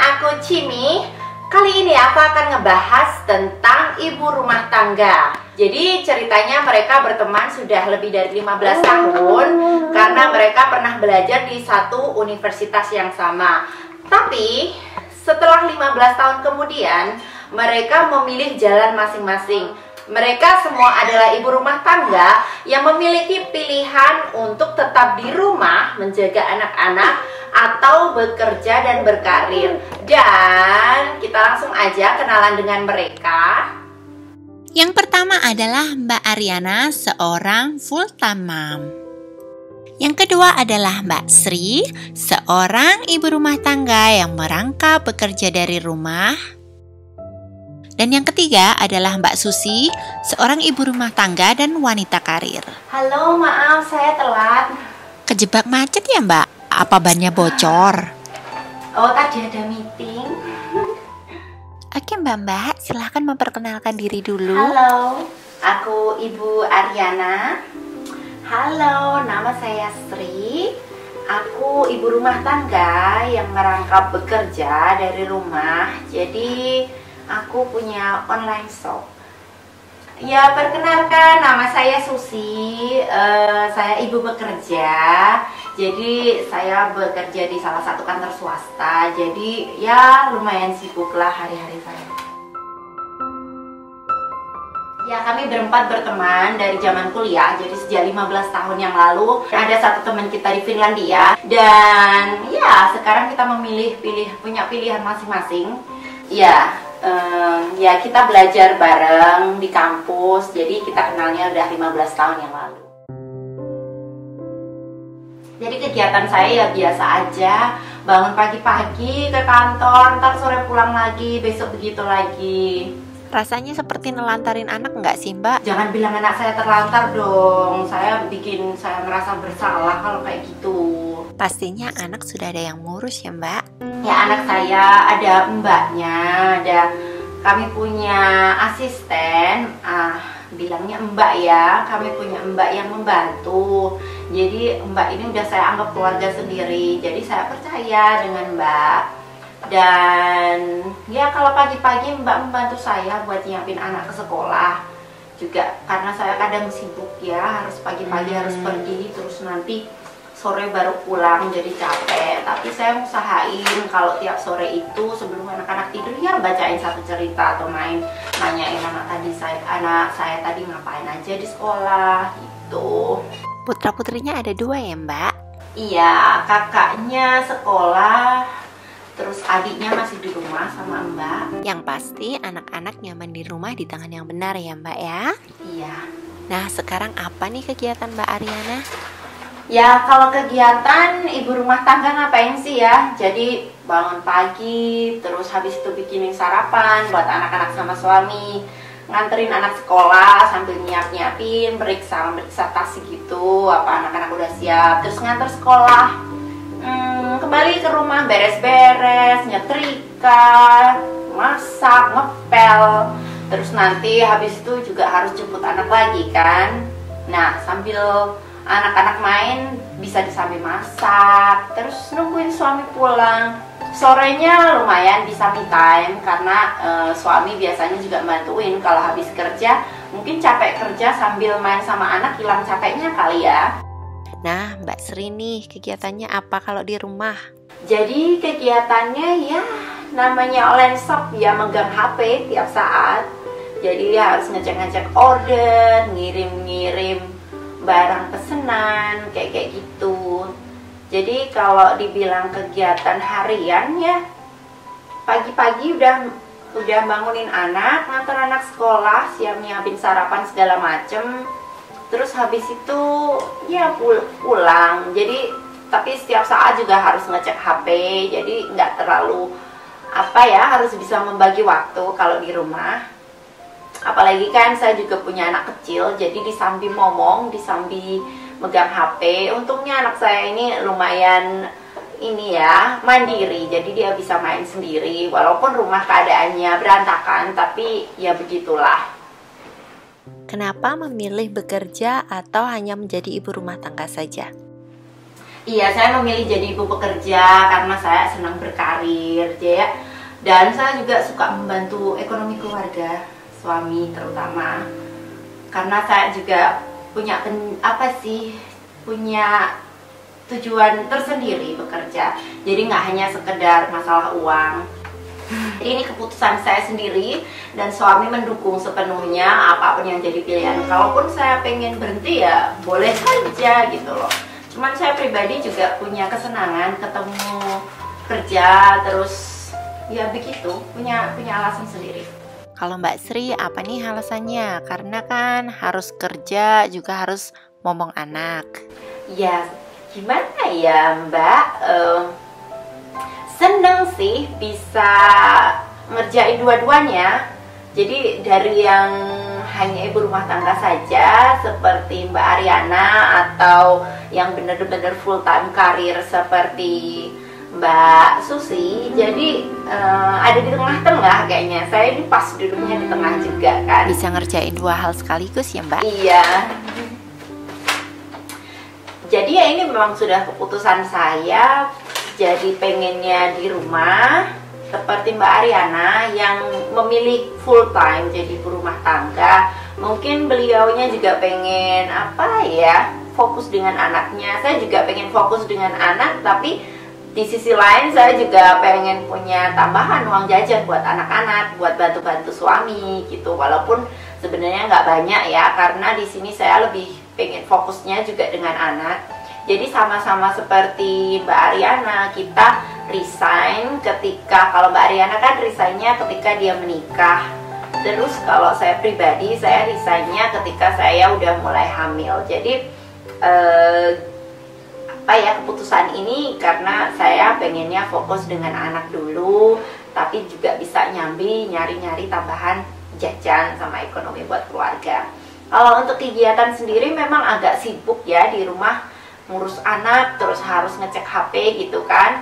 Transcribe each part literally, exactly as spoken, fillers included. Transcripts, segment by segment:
aku Cimi. Kali ini aku akan ngebahas tentang ibu rumah tangga. Jadi ceritanya mereka berteman sudah lebih dari lima belas tahun karena mereka pernah belajar di satu universitas yang sama. Tapi setelah lima belas tahun kemudian mereka memilih jalan masing-masing. Mereka semua adalah ibu rumah tangga yang memiliki pilihan untuk tetap di rumah menjaga anak-anak atau bekerja dan berkarir. Dan kita langsung aja kenalan dengan mereka. Yang pertama adalah Mbak Ariana, seorang full-time mom. Yang kedua adalah Mbak Sri, seorang ibu rumah tangga yang merangkap bekerja dari rumah. Dan yang ketiga adalah Mbak Susi, seorang ibu rumah tangga dan wanita karir. Halo, maaf saya telat. Kejebak macet ya Mbak? Apa bannya bocor? Oh, tadi ada meeting. Oke Mbak-mbak, silahkan memperkenalkan diri dulu. Halo, aku Ibu Ariana. Halo, nama saya Sri. Aku ibu rumah tangga yang merangkap bekerja dari rumah. Jadi aku punya online shop. Ya, perkenalkan, nama saya Susi. uh, Saya ibu bekerja. Jadi saya bekerja di salah satu kantor swasta. Jadi ya lumayan sibuk lah hari-hari saya. Ya, kami berempat berteman dari zaman kuliah. Jadi sejak lima belas tahun yang lalu. Ada satu teman kita di Finlandia. Dan ya sekarang kita memilih pilih punya pilihan masing-masing. Ya. Um, ya kita belajar bareng di kampus, jadi kita kenalnya udah lima belas tahun yang lalu. Jadi kegiatan saya ya biasa aja, bangun pagi-pagi ke kantor, ntar sore pulang lagi, besok begitu lagi. Rasanya seperti nelantarin anak nggak sih Mbak? Jangan bilang anak saya terlantar dong, saya bikin saya ngerasa bersalah kalau kayak gitu. Pastinya anak sudah ada yang ngurus ya Mbak? Ya, anak saya ada mbaknya, ada kami punya asisten, ah bilangnya mbak ya, kami punya mbak yang membantu. Jadi mbak ini udah saya anggap keluarga sendiri, jadi saya percaya dengan mbak. Dan ya kalau pagi-pagi mbak membantu saya buat nyiapin anak ke sekolah juga, karena saya kadang sibuk ya, harus pagi-pagi harus pergi, terus nanti sore baru pulang, jadi capek. Tapi saya usahain kalau tiap sore itu sebelum anak-anak tidur ya bacain satu cerita atau main nanyain anak tadi saya anak saya tadi ngapain aja di sekolah gitu. Putra putrinya ada dua ya Mbak? Iya, kakaknya sekolah, terus adiknya masih di rumah sama Mbak. Yang pasti anak-anak nyaman di rumah di tangan yang benar ya Mbak ya? Iya. Nah, sekarang apa nih kegiatan Mbak Ariana? Ya, kalau kegiatan ibu rumah tangga ngapain sih ya? Jadi bangun pagi, terus habis itu bikinin sarapan buat anak-anak sama suami, nganterin anak sekolah sambil nyiap-nyiapin, periksa periksa tas gitu, apa anak-anak udah siap, terus nganter sekolah. Hmm, kembali ke rumah beres-beres, nyetrika, masak, ngepel, terus nanti habis itu juga harus jemput anak lagi kan. Nah, sambil anak-anak main bisa disambil masak, terus nungguin suami pulang. Sorenya lumayan bisa me time karena e, suami biasanya juga bantuin kalau habis kerja. Mungkin capek kerja sambil main sama anak, hilang capeknya kali ya. Nah, Mbak Sri nih kegiatannya apa kalau di rumah? Jadi kegiatannya ya namanya online shop ya, megang H P tiap saat. Jadi ya harus ngecek-ngecek order, ngirim-ngirim barang pesenan kayak kayak gitu. Jadi kalau dibilang kegiatan harian ya pagi-pagi udah udah bangunin anak, nganter anak sekolah, siap nyiapin sarapan segala macem. Terus habis itu ya pul pulang. Jadi tapi setiap saat juga harus ngecek H P. Jadi nggak terlalu apa ya, harus bisa membagi waktu kalau di rumah. Apalagi kan saya juga punya anak kecil, jadi disambi ngomong, disambi megang H P. Untungnya anak saya ini lumayan ini ya, mandiri, jadi dia bisa main sendiri. Walaupun rumah keadaannya berantakan, tapi ya begitulah. Kenapa memilih bekerja atau hanya menjadi ibu rumah tangga saja? Iya, saya memilih jadi ibu pekerja karena saya senang berkarir, ya. Dan saya juga suka membantu ekonomi keluarga, suami terutama. Karena saya juga punya apa sih, punya tujuan tersendiri bekerja. Jadi nggak hanya sekedar masalah uang. Ini keputusan saya sendiri dan suami mendukung sepenuhnya apapun yang jadi pilihan. Kalaupun saya pengen berhenti ya boleh saja gitu loh. Cuman saya pribadi juga punya kesenangan ketemu kerja terus ya begitu, punya punya alasan sendiri. Kalau Mbak Sri apa nih alasannya? Karena kan harus kerja juga harus momong anak. Ya gimana ya Mbak, uh, seneng sih bisa ngerjain dua-duanya. Jadi dari yang hanya ibu rumah tangga saja seperti Mbak Ariana atau yang benar-benar full time karir seperti Mbak Susi. Jadi uh, ada di tengah-tengah kayaknya. Saya ini pas duduknya di tengah juga kan. Bisa ngerjain dua hal sekaligus ya Mbak? Iya. Jadi ya ini memang sudah keputusan saya. Jadi pengennya di rumah seperti Mbak Ariana yang memilih full time jadi ibu rumah tangga. Mungkin beliaunya juga pengen apa ya, fokus dengan anaknya. Saya juga pengen fokus dengan anak, tapi di sisi lain saya juga pengen punya tambahan uang jajan buat anak-anak, buat bantu-bantu suami gitu. Walaupun sebenarnya nggak banyak ya, karena di sini saya lebih pengen fokusnya juga dengan anak. Jadi sama-sama seperti Mbak Ariana, kita resign ketika, kalau Mbak Ariana kan resignnya ketika dia menikah. Terus kalau saya pribadi, saya resignnya ketika saya udah mulai hamil. Jadi eh, apa ya, keputusan ini karena saya pengennya fokus dengan anak dulu, tapi juga bisa nyambi nyari-nyari tambahan jajan sama ekonomi buat keluarga. Kalau untuk kegiatan sendiri memang agak sibuk ya di rumah, ngurus anak, terus harus ngecek H P gitu kan.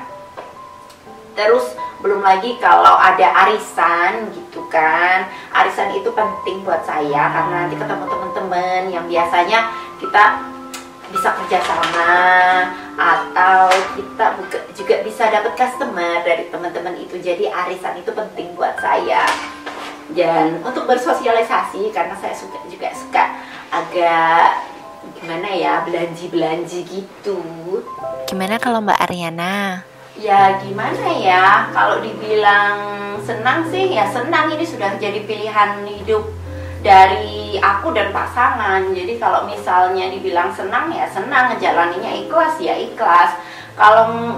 Terus belum lagi kalau ada arisan gitu kan. Arisan itu penting buat saya karena nanti ketemu teman-teman yang biasanya kita bisa kerjasama atau kita juga bisa dapat customer dari teman-teman itu. Jadi arisan itu penting buat saya. Dan untuk bersosialisasi karena saya suka juga suka agak gimana ya, belanji-belanji gitu. Gimana kalau Mbak Ariana? Ya gimana ya, kalau dibilang senang sih ya senang, ini sudah jadi pilihan hidup dari aku dan pasangan. Jadi kalau misalnya dibilang senang ya senang, ngejalaninya ikhlas ya ikhlas. Kalau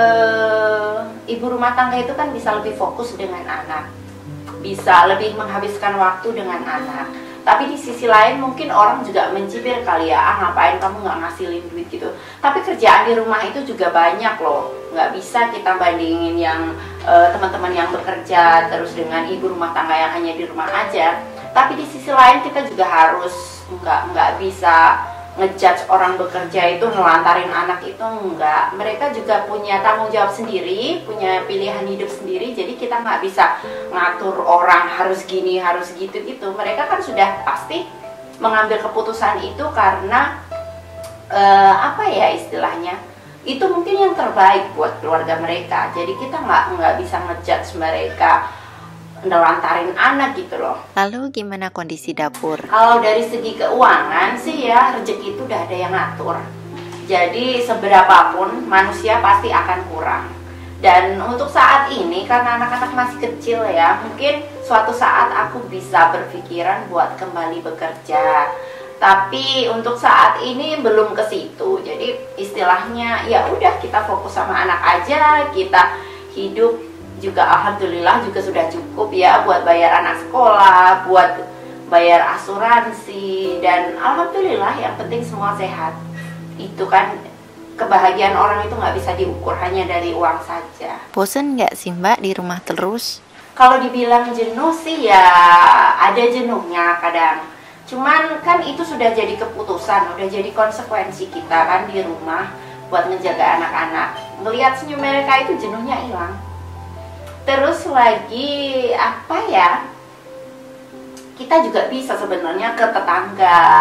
eh, ibu rumah tangga itu kan bisa lebih fokus dengan anak, bisa lebih menghabiskan waktu dengan anak. Tapi di sisi lain mungkin orang juga mencibir kali ya, ah ngapain kamu nggak ngasilin duit gitu. Tapi kerjaan di rumah itu juga banyak loh. Nggak bisa kita bandingin yang uh, teman-teman yang bekerja terus dengan ibu rumah tangga yang hanya di rumah aja. Tapi di sisi lain kita juga harus nggak nggak bisa ngejudge orang bekerja itu nelantarin anak itu, enggak. Mereka juga punya tanggung jawab sendiri, punya pilihan hidup sendiri. Jadi kita nggak bisa ngatur orang harus gini, harus gitu gitu. Mereka kan sudah pasti mengambil keputusan itu karena eh, apa ya istilahnya, itu mungkin yang terbaik buat keluarga mereka. Jadi kita nggak nggak bisa ngejudge mereka nelantarin anak gitu loh. Lalu gimana kondisi dapur? Kalau dari segi keuangan sih ya, rezeki itu udah ada yang ngatur. Jadi seberapapun manusia pasti akan kurang. Dan untuk saat ini karena anak-anak masih kecil ya, mungkin suatu saat aku bisa berpikiran buat kembali bekerja. Tapi untuk saat ini belum ke situ. Jadi istilahnya ya udah, kita fokus sama anak aja, kita hidup juga alhamdulillah juga sudah cukup ya buat bayar anak sekolah, buat bayar asuransi, dan alhamdulillah yang penting semua sehat. Itu kan kebahagiaan orang itu nggak bisa diukur hanya dari uang saja. Bosen nggak sih Mbak di rumah terus? Kalau dibilang jenuh sih ya ada jenuhnya kadang. Cuman kan itu sudah jadi keputusan, udah jadi konsekuensi kita kan di rumah buat ngejaga anak-anak. Ngelihat senyum mereka itu jenuhnya hilang. Terus lagi apa ya, kita juga bisa sebenarnya ke tetangga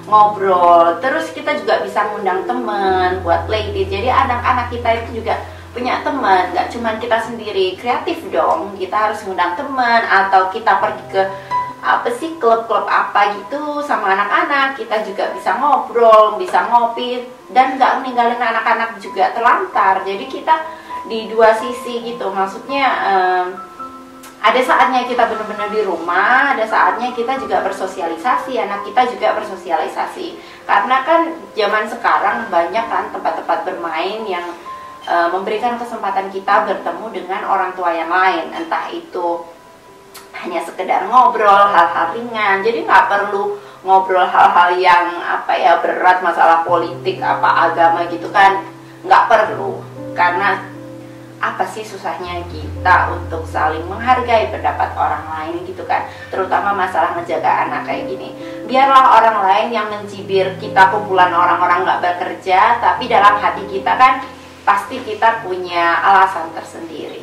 ngobrol. Terus kita juga bisa ngundang teman buat playdate. Jadi anak-anak kita itu juga punya teman, nggak cuma kita sendiri. Kreatif dong, kita harus ngundang teman, atau kita pergi ke apa sih klub-klub apa gitu sama anak-anak. Kita juga bisa ngobrol, bisa ngopi, dan nggak meninggalin anak-anak juga terlantar. Jadi kita di dua sisi gitu, maksudnya um, ada saatnya kita benar-benar di rumah, ada saatnya kita juga bersosialisasi, anak kita juga bersosialisasi. Karena kan zaman sekarang banyak kan tempat-tempat bermain yang uh, memberikan kesempatan kita bertemu dengan orang tua yang lain, entah itu hanya sekedar ngobrol hal-hal ringan. Jadi nggak perlu ngobrol hal-hal yang apa ya berat, masalah politik apa agama gitu kan, nggak perlu. Karena apa sih susahnya kita untuk saling menghargai pendapat orang lain gitu kan, terutama masalah ngejaga anak kayak gini. Biarlah orang lain yang mencibir kita kumpulan orang-orang nggak bekerja, tapi dalam hati kita kan pasti kita punya alasan tersendiri.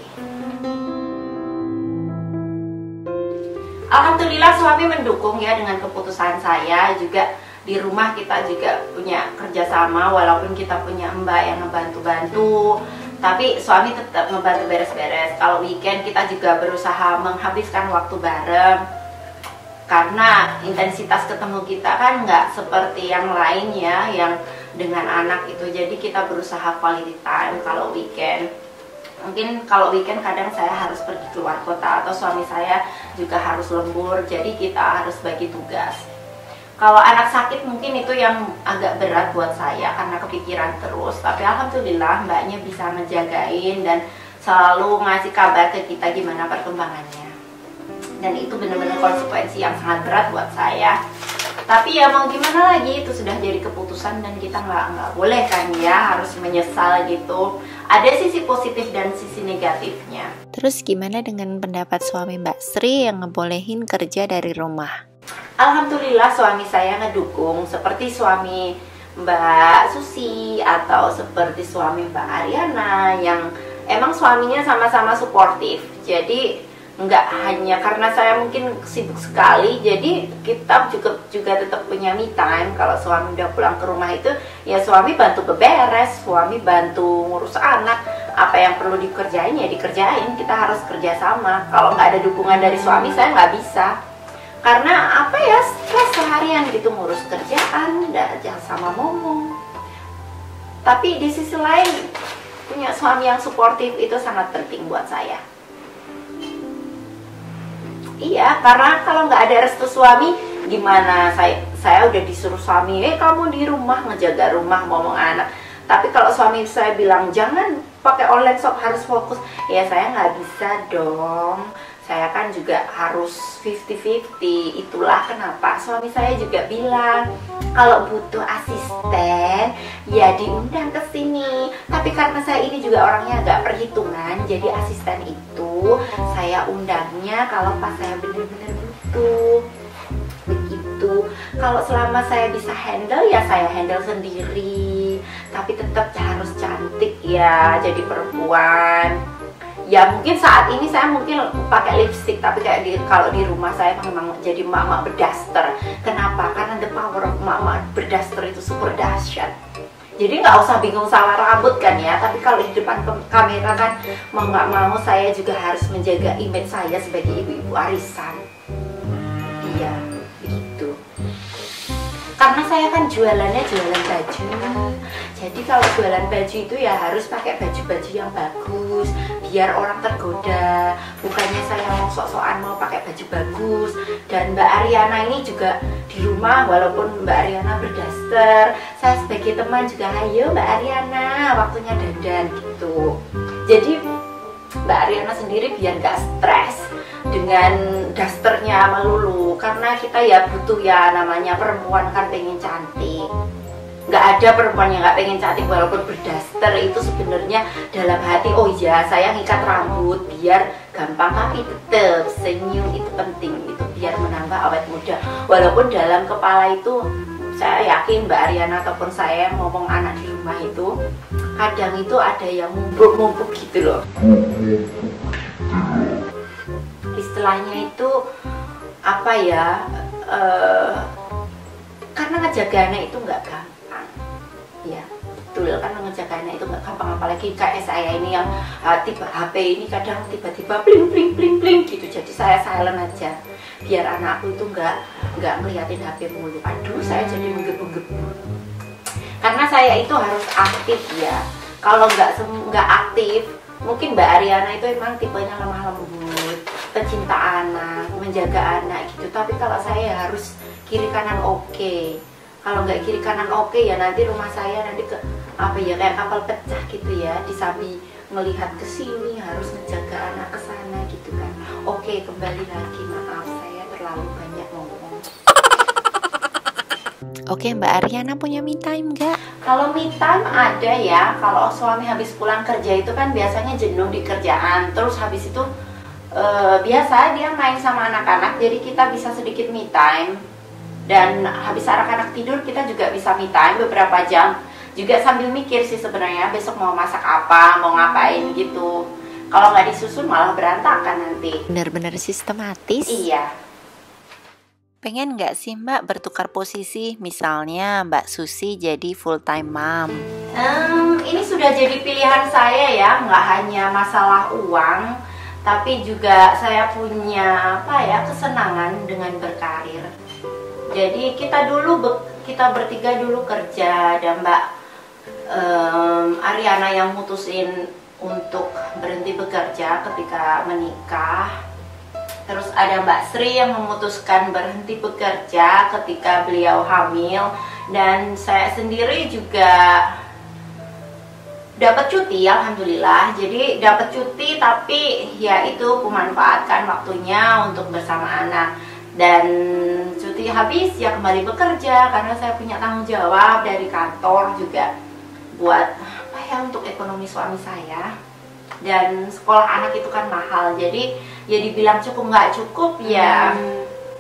Alhamdulillah suami mendukung ya dengan keputusan saya. Juga di rumah kita juga punya kerjasama, walaupun kita punya mbak yang ngebantu-bantu, tapi suami tetap membantu beres-beres. Kalau weekend kita juga berusaha menghabiskan waktu bareng, karena intensitas ketemu kita kan nggak seperti yang lain ya, yang dengan anak itu. Jadi kita berusaha quality time kalau weekend. Mungkin kalau weekend kadang saya harus pergi keluar kota, atau suami saya juga harus lembur, jadi kita harus bagi tugas. Kalau anak sakit mungkin itu yang agak berat buat saya karena kepikiran terus, tapi alhamdulillah mbaknya bisa ngejagain dan selalu ngasih kabar ke kita gimana perkembangannya. Dan itu benar-benar konsekuensi yang sangat berat buat saya. Tapi ya mau gimana lagi, itu sudah jadi keputusan dan kita nggak nggak boleh kan ya harus menyesal gitu. Ada sisi positif dan sisi negatifnya. Terus gimana dengan pendapat suami Mbak Sri yang ngebolehin kerja dari rumah? Alhamdulillah suami saya ngedukung, seperti suami Mbak Susi atau seperti suami Mbak Ariana yang emang suaminya sama-sama suportif. Jadi nggak hanya karena saya mungkin sibuk sekali, jadi kita juga juga tetap punya me time. Kalau suami udah pulang ke rumah itu ya suami bantu beberes, suami bantu ngurus anak, apa yang perlu dikerjain ya dikerjain. Kita harus kerjasama. Kalau nggak ada dukungan dari suami saya nggak bisa, karena apa ya stres seharian gitu ngurus kerjaan dan jangan sama ngomong. Tapi di sisi lain punya suami yang suportif itu sangat penting buat saya. Iya, karena kalau nggak ada restu suami, gimana saya saya udah disuruh suami, eh kamu di rumah ngejaga rumah, ngomong anak. Tapi kalau suami saya bilang jangan pakai online shop, harus fokus, ya saya nggak bisa dong. Saya kan juga harus fifty fifty. Itulah kenapa suami saya juga bilang kalau butuh asisten ya diundang ke sini. Tapi karena saya ini juga orangnya agak perhitungan, jadi asisten itu saya undangnya kalau pas saya benar-benar butuh. Begitu. Kalau selama saya bisa handle ya saya handle sendiri. Tapi tetap harus cantik ya, jadi perempuan. Ya mungkin saat ini saya mungkin pakai lipstick, tapi kayak di, kalau di rumah saya memang jadi mama berdaster. Kenapa? Karena the power of mama berdaster itu super dahsyat. Jadi nggak usah bingung sama rambut kan ya, tapi kalau di depan kamera kan mau nggak mau saya juga harus menjaga image saya sebagai ibu-ibu arisan. Iya, begitu. Karena saya kan jualannya jualan baju. Jadi kalau jualan baju itu ya harus pakai baju-baju yang bagus, biar orang tergoda. Bukannya saya mau sok-sokan mau pakai baju bagus. Dan Mbak Ariana ini juga di rumah, walaupun Mbak Ariana berdaster, saya sebagai teman juga, ayo Mbak Ariana, waktunya dandan gitu. Jadi Mbak Ariana sendiri biar gak stres dengan dasternya melulu, karena kita ya butuh ya, namanya perempuan kan pengen cantik. Nggak ada perempuan yang nggak pengen cantik walaupun berdaster. Itu sebenarnya dalam hati, oh iya saya ngikat rambut biar gampang, tapi tetap senyum itu penting, itu biar menambah awet muda. Walaupun dalam kepala itu saya yakin Mbak Ariana ataupun saya yang ngomong anak di rumah itu kadang itu ada yang mumpuk-mumpuk gitu loh. Istilahnya itu apa ya, uh, karena ngejaga anak itu nggak gampang ya, betul, karena ngejaga anak itu nggak gampang, apalagi kayak saya ini yang uh, tipe H P ini kadang tiba-tiba bling bling bling bling gitu, jadi saya silent aja biar anakku itu nggak nggak ngeliatin H P mulu. Aduh, saya jadi menggebu-gebu karena saya itu harus aktif ya. Kalau nggak nggak aktif, mungkin Mbak Ariana itu emang tipenya lemah lembut, pecinta anak, menjaga anak gitu. Tapi kalau saya harus kiri kanan oke. Kalau nggak kiri kanan oke ya nanti rumah saya nanti ke apa ya kayak kapal pecah gitu ya. Disambi melihat ke sini harus menjaga anak ke sana gitu kan. Oke, kembali lagi, maaf saya terlalu banyak ngomong. Oke, Mbak Ariana punya me time nggak? Kalau me time ada ya. Kalau suami habis pulang kerja itu kan biasanya jenuh di kerjaan. Terus habis itu e, biasa dia main sama anak-anak. Jadi kita bisa sedikit me time. Dan habis anak-anak tidur kita juga bisa me time beberapa jam. Juga sambil mikir sih sebenarnya besok mau masak apa, mau ngapain gitu. Kalau nggak disusun malah berantakan nanti. Bener-bener sistematis. Iya. Pengen nggak sih Mbak bertukar posisi, misalnya Mbak Susi jadi full time mom? Hmm, ini sudah jadi pilihan saya ya, nggak hanya masalah uang, tapi juga saya punya apa ya kesenangan dengan berkarir. Jadi kita dulu kita bertiga dulu kerja, dan Mbak um, Ariana yang mutusin untuk berhenti bekerja ketika menikah. Terus ada Mbak Sri yang memutuskan berhenti bekerja ketika beliau hamil. Dan saya sendiri juga dapat cuti, alhamdulillah. Jadi dapat cuti, tapi ya itu memanfaatkan waktunya untuk bersama anak. Dan cuti habis ya kembali bekerja, karena saya punya tanggung jawab dari kantor juga buat apa ya, untuk ekonomi suami saya. Dan sekolah anak itu kan mahal, jadi ya dibilang cukup nggak cukup ya hmm.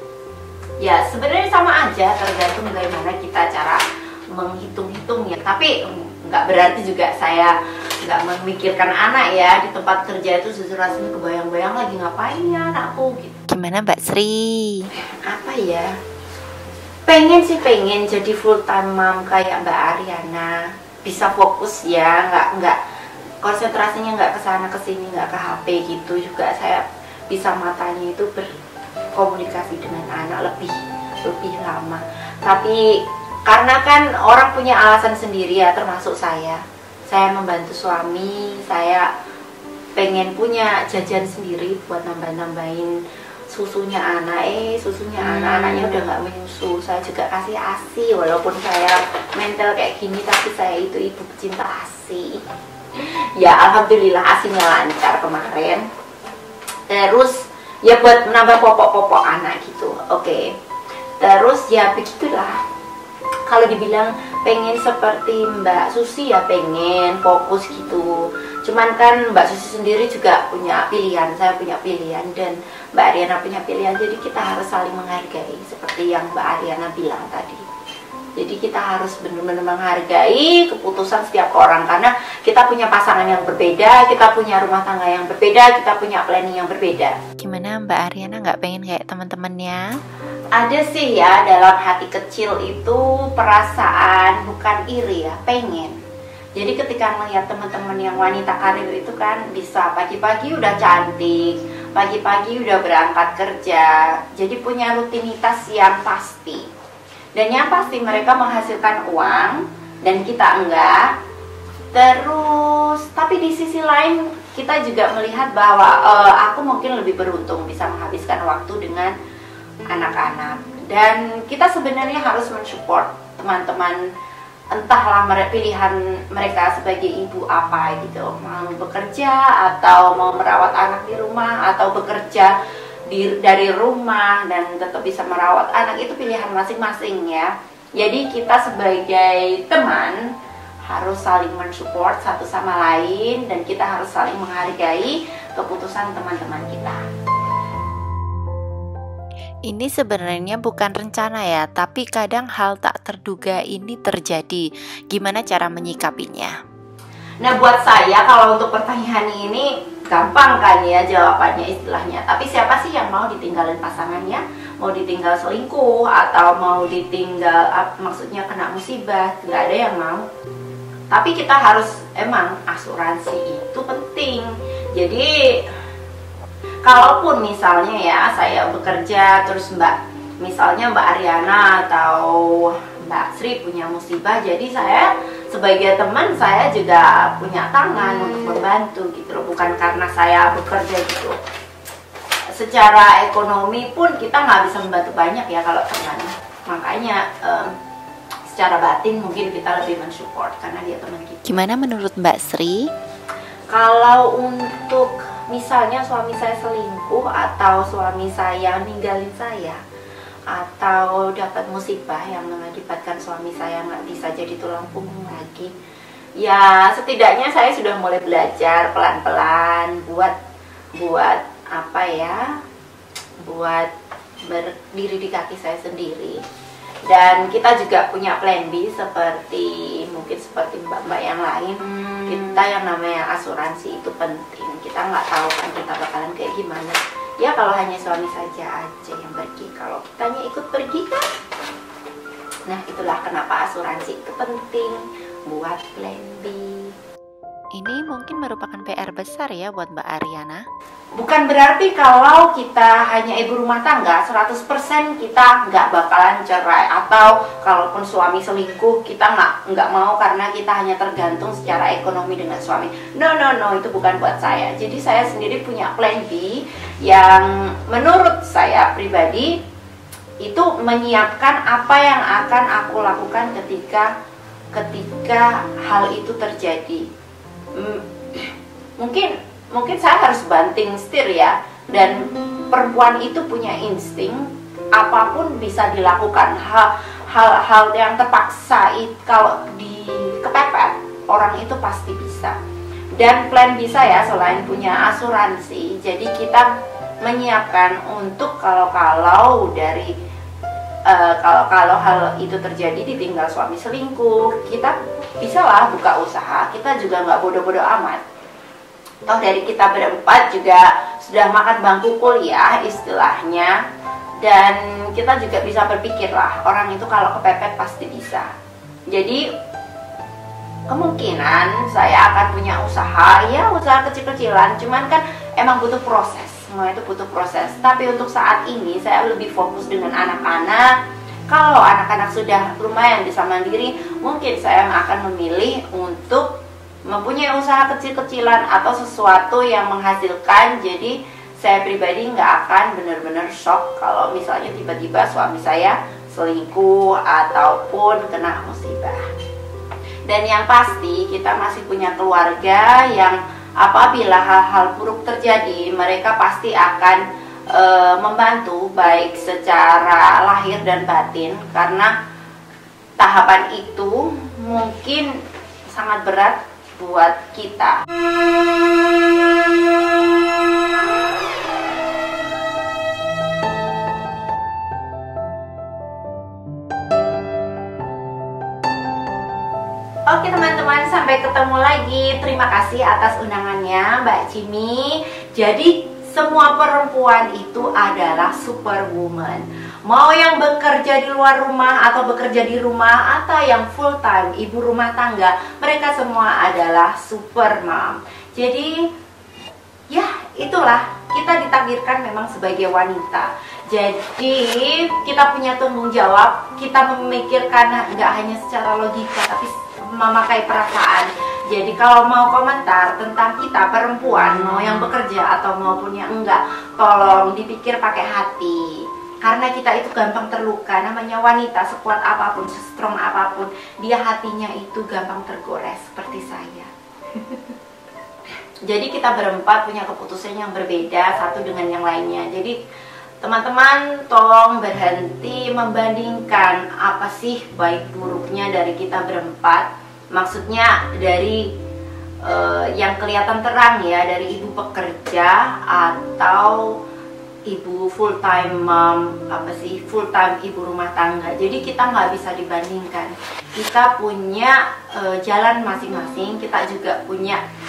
ya sebenarnya sama aja, tergantung bagaimana kita cara menghitung-hitungnya. Tapi nggak berarti juga saya nggak memikirkan anak ya. Di tempat kerja itu justru rasanya kebayang-bayang lagi ngapain ya anakku gitu. Gimana Mbak Sri? Apa ya, pengen sih pengen jadi full time mom kayak Mbak Ariana, bisa fokus ya, nggak nggak konsentrasinya nggak ke sana ke sini, nggak ke H P gitu. Juga saya bisa matanya itu berkomunikasi dengan anak lebih lebih lama. Tapi karena kan orang punya alasan sendiri ya, termasuk saya. Saya membantu suami, saya pengen punya jajan sendiri buat nambah-nambahin susunya anak. Eh susunya hmm. anak-anaknya udah nggak menyusu, saya juga kasih ASI. Walaupun saya mental kayak gini, tapi saya itu ibu pecinta ASI. Ya alhamdulillah asinya lancar kemarin. Terus ya buat menambah popok-popok anak gitu. Oke okay. Terus ya begitulah. Kalau dibilang pengen seperti Mbak Susi ya pengen fokus gitu. Cuman kan Mbak Susi sendiri juga punya pilihan, saya punya pilihan, dan Mbak Ariana punya pilihan. Jadi kita harus saling menghargai seperti yang Mbak Ariana bilang tadi. Jadi kita harus benar-benar menghargai keputusan setiap orang, karena kita punya pasangan yang berbeda, kita punya rumah tangga yang berbeda, kita punya planning yang berbeda. Gimana Mbak Ariana nggak pengen kayak teman-temannya? Ada sih ya, dalam hati kecil itu perasaan bukan iri ya, pengen. Jadi ketika melihat teman-teman yang wanita karir itu kan bisa pagi-pagi udah cantik, pagi-pagi udah berangkat kerja, jadi punya rutinitas yang pasti. Dan yang pasti mereka menghasilkan uang dan kita enggak. Terus tapi di sisi lain kita juga melihat bahwa uh, aku mungkin lebih beruntung bisa menghabiskan waktu dengan anak-anak. Dan kita sebenarnya harus mensupport teman-teman, entahlah pilihan mereka sebagai ibu apa gitu, mau bekerja atau mau merawat anak di rumah, atau bekerja di, dari rumah dan tetap bisa merawat anak, itu pilihan masing-masing ya. Jadi kita sebagai teman harus saling mensupport satu sama lain, dan kita harus saling menghargai keputusan teman-teman kita. Ini sebenarnya bukan rencana ya, tapi kadang hal tak terduga ini terjadi. Gimana cara menyikapinya? Nah buat saya kalau untuk pertanyaan ini, gampang kan ya jawabannya istilahnya. Tapi siapa sih yang mau ditinggalin pasangannya? Mau ditinggal selingkuh atau mau ditinggal maksudnya kena musibah? Nggak ada yang mau. Tapi kita harus, emang asuransi itu penting. Jadi kalaupun misalnya ya saya bekerja terus Mbak, misalnya Mbak Ariana atau Mbak Sri punya musibah, jadi saya sebagai teman saya juga punya tangan hmm. untuk membantu gitu loh, bukan karena saya bekerja gitu. Secara ekonomi pun kita nggak bisa membantu banyak ya kalau teman, makanya um, secara batin mungkin kita lebih mensupport karena dia teman kita. Gimana menurut Mbak Sri? Kalau untuk misalnya suami saya selingkuh atau suami saya ninggalin saya, atau dapat musibah yang mengakibatkan suami saya nggak bisa jadi tulang punggung lagi, ya setidaknya saya sudah mulai belajar pelan-pelan buat buat apa ya, buat berdiri di kaki saya sendiri. Dan kita juga punya plan B seperti mungkin seperti mbak-mbak yang lain. hmm. Kita yang namanya asuransi itu penting, kita nggak tahu kan kita bakalan kayak gimana. Ya kalau hanya suami saja aja yang pergi, kalau kitanya ikut pergi kan. Nah itulah kenapa asuransi itu penting buat plan B. Ini mungkin merupakan P R besar ya buat Mbak Ariana. Bukan berarti kalau kita hanya ibu rumah tangga seratus persen kita nggak bakalan cerai, atau kalaupun suami selingkuh kita nggak nggak mau karena kita hanya tergantung secara ekonomi dengan suami. No no no, itu bukan buat saya. Jadi saya sendiri punya plan B yang menurut saya pribadi itu menyiapkan apa yang akan aku lakukan ketika ketika hal itu terjadi. Hmm, mungkin mungkin saya harus banting setir ya, dan perempuan itu punya insting, apapun bisa dilakukan. Hal-hal yang terpaksa itu kalau di kepepet orang itu pasti bisa. Dan plan bisa ya selain punya asuransi, jadi kita menyiapkan untuk kalau-kalau dari uh, kalau-kalau hal itu terjadi ditinggal suami selingkuh, kita bisa lah buka usaha, kita juga nggak bodoh-bodoh amat. Toh dari kita berempat juga sudah makan bangku kuliah istilahnya, dan kita juga bisa berpikir lah, orang itu kalau kepepet pasti bisa. Jadi kemungkinan saya akan punya usaha, ya usaha kecil-kecilan, cuman kan emang butuh proses, semua itu butuh proses. Tapi untuk saat ini saya lebih fokus dengan anak-anak. Kalau anak-anak sudah lumayan bisa mandiri, mungkin saya akan memilih untuk mempunyai usaha kecil-kecilan atau sesuatu yang menghasilkan. Jadi saya pribadi nggak akan benar-benar shock kalau misalnya tiba-tiba suami saya selingkuh ataupun kena musibah. Dan yang pasti kita masih punya keluarga yang apabila hal-hal buruk terjadi, mereka pasti akan e, membantu baik secara lahir dan batin, karena tahapan itu mungkin sangat berat buat kita. Oke teman-teman, sampai ketemu lagi. Terima kasih atas undangannya Mbak Cimi. Jadi semua perempuan itu adalah superwoman. Mau yang bekerja di luar rumah atau bekerja di rumah, atau yang full time ibu rumah tangga, mereka semua adalah super mom. Jadi ya itulah, kita ditakdirkan memang sebagai wanita. Jadi kita punya tanggung jawab, kita memikirkan nggak hanya secara logika tapi memakai perasaan. Jadi kalau mau komentar tentang kita perempuan, mau yang bekerja atau maupun yang enggak, tolong dipikir pakai hati. Karena kita itu gampang terluka. Namanya wanita, sekuat apapun, sestrong apapun, dia hatinya itu gampang tergores seperti saya. Jadi kita berempat punya keputusan yang berbeda satu dengan yang lainnya. Jadi teman-teman tolong berhenti membandingkan apa sih baik buruknya dari kita berempat. Maksudnya dari uh, yang kelihatan terang ya, dari ibu pekerja atau ibu full time mom, apa sih, full time ibu rumah tangga. Jadi kita nggak bisa dibandingkan. Kita punya uh, jalan masing-masing, kita juga punya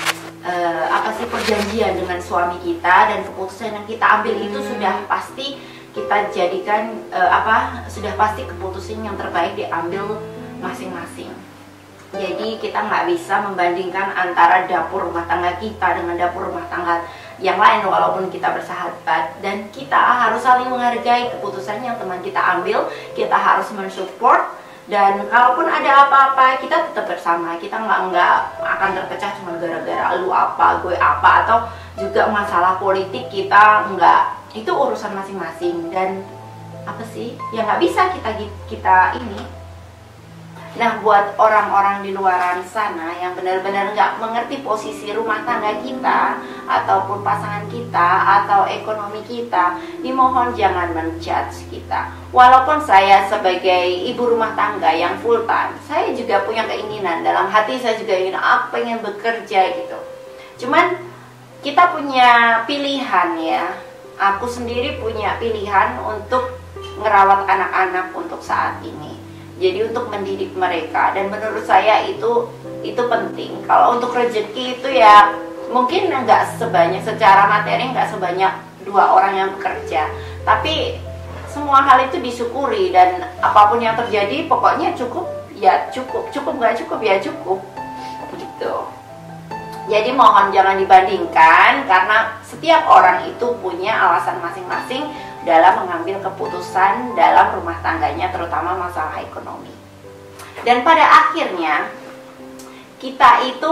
uh, apa sih perjanjian dengan suami kita, dan keputusan yang kita ambil itu sudah pasti kita jadikan uh, apa sudah pasti keputusan yang terbaik diambil masing-masing. Jadi kita nggak bisa membandingkan antara dapur rumah tangga kita dengan dapur rumah tangga yang lain walaupun kita bersahabat, dan kita harus saling menghargai keputusan yang teman kita ambil. Kita harus mensupport, dan kalaupun ada apa-apa kita tetap bersama. Kita nggak nggak akan terpecah cuma gara-gara lu apa gue apa, atau juga masalah politik kita nggak, itu urusan masing-masing. Dan apa sih ya nggak bisa kita kita ini. Nah, buat orang-orang di luaran sana yang benar-benar nggak mengerti posisi rumah tangga kita, ataupun pasangan kita, atau ekonomi kita, dimohon jangan menjudge kita. Walaupun saya sebagai ibu rumah tangga yang full time, saya juga punya keinginan, dalam hati saya juga ingin apa pengen bekerja gitu. Cuman kita punya pilihan ya. Aku sendiri punya pilihan untuk ngerawat anak-anak untuk saat ini. Jadi untuk mendidik mereka, dan menurut saya itu itu penting. Kalau untuk rezeki itu ya mungkin nggak sebanyak, secara materi nggak sebanyak dua orang yang bekerja, tapi semua hal itu disyukuri, dan apapun yang terjadi pokoknya cukup ya cukup, cukup nggak cukup ya cukup gitu. Jadi mohon jangan dibandingkan, karena setiap orang itu punya alasan masing-masing dalam mengambil keputusan dalam rumah tangganya, terutama masalah ekonomi. Dan pada akhirnya kita itu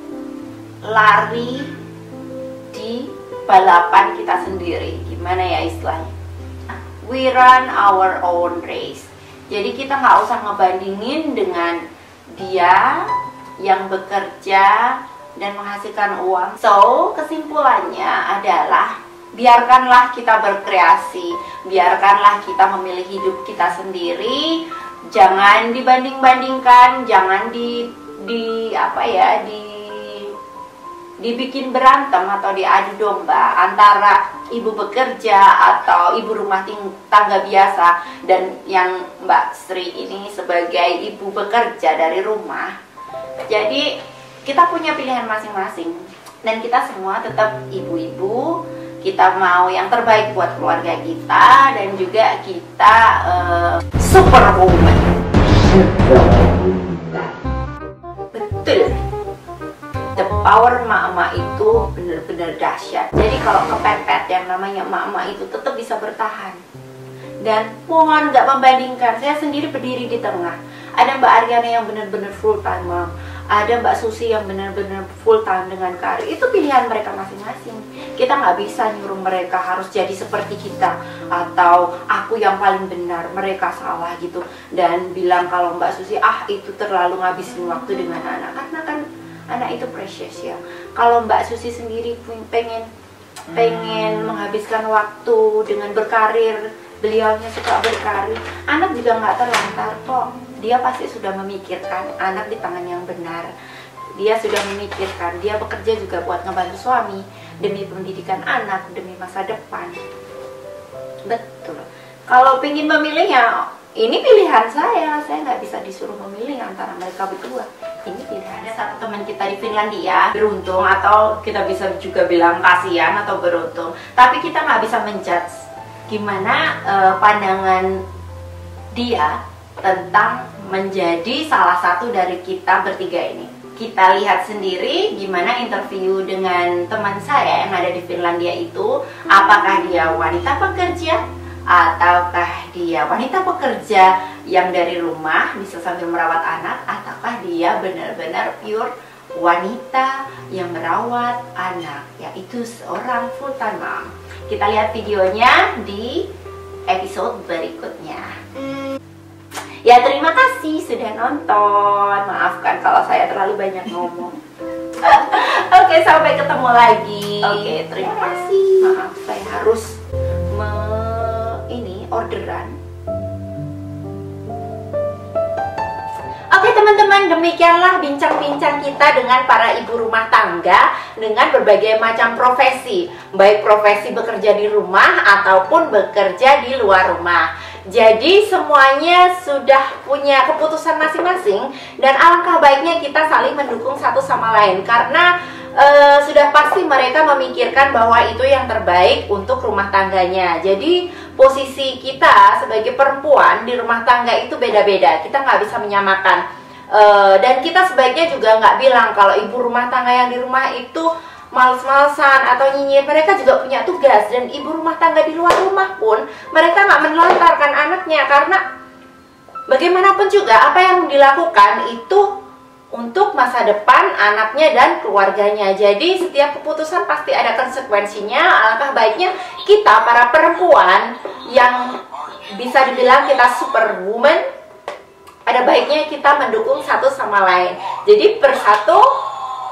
lari di balapan kita sendiri. Gimana ya istilahnya? We run our own race. Jadi kita nggak usah ngebandingin dengan dia yang bekerja dan menghasilkan uang. So kesimpulannya adalah biarkanlah kita berkreasi, biarkanlah kita memilih hidup kita sendiri. Jangan dibanding-bandingkan, jangan di di apa ya, di dibikin berantem atau diadu domba antara ibu bekerja atau ibu rumah tangga biasa dan yang Mbak Sri ini sebagai ibu bekerja dari rumah. Jadi kita punya pilihan masing-masing, dan kita semua tetap ibu-ibu. Kita mau yang terbaik buat keluarga kita, dan juga kita uh, superwoman. Betul. The power emak-emak itu benar-benar dahsyat. Jadi kalau kepepet yang namanya emak-emak itu tetap bisa bertahan. Dan mohon nggak membandingkan. Saya sendiri berdiri di tengah. Ada Mbak Ariana yang benar-benar full time mom, ada Mbak Susi yang benar-benar full time dengan karir. Itu pilihan mereka masing-masing. Kita nggak bisa nyuruh mereka harus jadi seperti kita, atau aku yang paling benar, mereka salah gitu. Dan bilang kalau Mbak Susi, ah itu terlalu ngabisin waktu dengan anak. Karena kan anak itu precious ya. Kalau Mbak Susi sendiri pengen pengen menghabiskan waktu dengan berkarir, beliaunya suka berkarir, anak juga nggak terlantar kok. Dia pasti sudah memikirkan anak di tangan yang benar. Dia sudah memikirkan, dia bekerja juga buat ngebantu suami demi pendidikan anak, demi masa depan. Betul. Kalau pengen memilih ya ini pilihan saya. Saya nggak bisa disuruh memilih antara mereka berdua. Ini pilihan. Ada satu teman kita di Finlandia beruntung, atau kita bisa juga bilang kasihan atau beruntung. Tapi kita nggak bisa menjudge gimana uh, pandangan dia tentang menjadi salah satu dari kita bertiga ini. Kita lihat sendiri gimana interview dengan teman saya yang ada di Finlandia itu. Apakah dia wanita pekerja, ataukah dia wanita pekerja yang dari rumah bisa sambil merawat anak, ataukah dia benar-benar pure wanita yang merawat anak, yaitu seorang full time mom. Kita lihat videonya di episode berikutnya. Ya, terima kasih sudah nonton. Maafkan kalau saya terlalu banyak ngomong. Oke, sampai ketemu lagi. Oke, terima kasih. Maaf, saya harus me ini orderan. Oke teman-teman, demikianlah bincang-bincang kita dengan para ibu rumah tangga dengan berbagai macam profesi, baik profesi bekerja di rumah ataupun bekerja di luar rumah. Jadi semuanya sudah punya keputusan masing-masing, dan alangkah baiknya kita saling mendukung satu sama lain, karena uh, sudah pasti mereka memikirkan bahwa itu yang terbaik untuk rumah tangganya. Jadi posisi kita sebagai perempuan di rumah tangga itu beda-beda. Kita nggak bisa menyamakan. Uh, dan kita sebaiknya juga nggak bilang kalau ibu rumah tangga yang di rumah itu males-malesan atau nyinyir. Mereka juga punya tugas, dan ibu rumah tangga di luar rumah pun mereka nggak menelantarkan anaknya, karena bagaimanapun juga apa yang dilakukan itu untuk masa depan anaknya dan keluarganya. Jadi setiap keputusan pasti ada konsekuensinya. Alangkah baiknya kita para perempuan yang bisa dibilang kita superwoman, ada baiknya kita mendukung satu sama lain. Jadi bersatu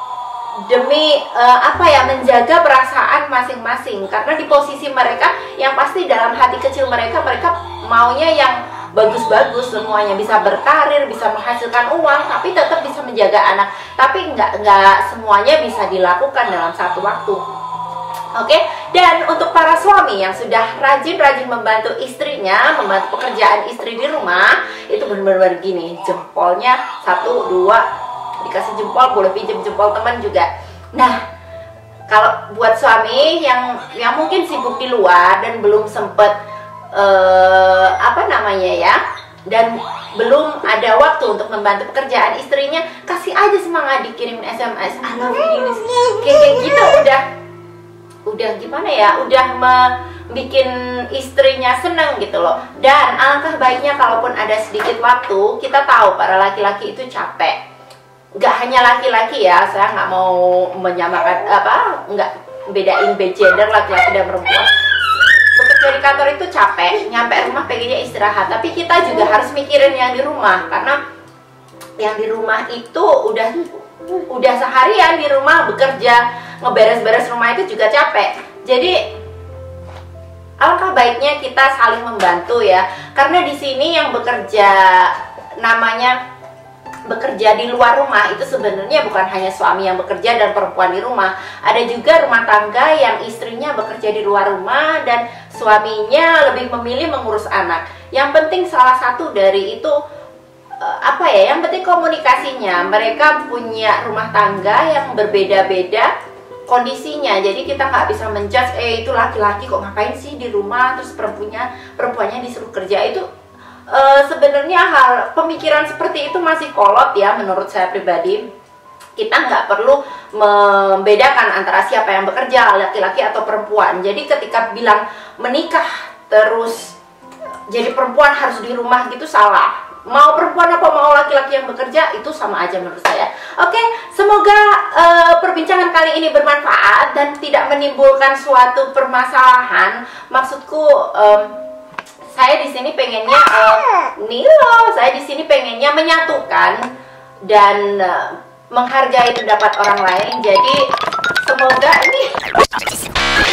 demi uh, apa ya, menjaga perasaan masing-masing. Karena di posisi mereka yang pasti dalam hati kecil mereka, mereka maunya yang bagus-bagus semuanya, bisa berkarir, bisa menghasilkan uang, tapi tetap bisa menjaga anak. Tapi nggak nggak semuanya bisa dilakukan dalam satu waktu. Oke, dan untuk para suami yang sudah rajin-rajin membantu istrinya, membantu pekerjaan istri di rumah, itu benar-benar gini, jempolnya satu, dua, dikasih jempol, boleh pinjam jempol teman juga. Nah, kalau buat suami yang yang mungkin sibuk di luar dan belum sempet uh, apa namanya ya, dan belum ada waktu untuk membantu pekerjaan istrinya, kasih aja semangat, dikirim S M S, I love you, kayak kayak gitu, udah udah gimana ya, udah bikin istrinya seneng gitu loh. Dan alangkah baiknya kalaupun ada sedikit waktu, kita tahu para laki-laki itu capek. Nggak hanya laki-laki ya, saya nggak mau menyamakan apa, nggak bedain gender laki-laki dan perempuan. Bekerja di kantor itu capek, nyampe rumah pengennya istirahat, tapi kita juga harus mikirin yang di rumah, karena yang di rumah itu udah udah seharian di rumah bekerja, ngeberes-beres rumah itu juga capek. Jadi alangkah baiknya kita saling membantu ya, karena di sini yang bekerja namanya bekerja di luar rumah itu sebenarnya bukan hanya suami yang bekerja dan perempuan di rumah. Ada juga rumah tangga yang istrinya bekerja di luar rumah dan suaminya lebih memilih mengurus anak. Yang penting salah satu dari itu apa ya, yang penting komunikasinya. Mereka punya rumah tangga yang berbeda-beda kondisinya, jadi kita nggak bisa menjudge, eh itu laki-laki kok ngapain sih di rumah, terus perempuannya perempuannya disuruh kerja. Itu Uh, sebenarnya hal pemikiran seperti itu masih kolot ya menurut saya pribadi. Kita nggak perlu membedakan antara siapa yang bekerja, laki-laki atau perempuan. Jadi ketika bilang menikah terus jadi perempuan harus di rumah gitu, salah. Mau perempuan apa mau laki-laki yang bekerja itu sama aja menurut saya. Oke, semoga uh, perbincangan kali ini bermanfaat dan tidak menimbulkan suatu permasalahan. Maksudku um, saya di sini pengennya uh, Nilo, saya di sini pengennya menyatukan dan uh, menghargai pendapat orang lain. Jadi semoga ini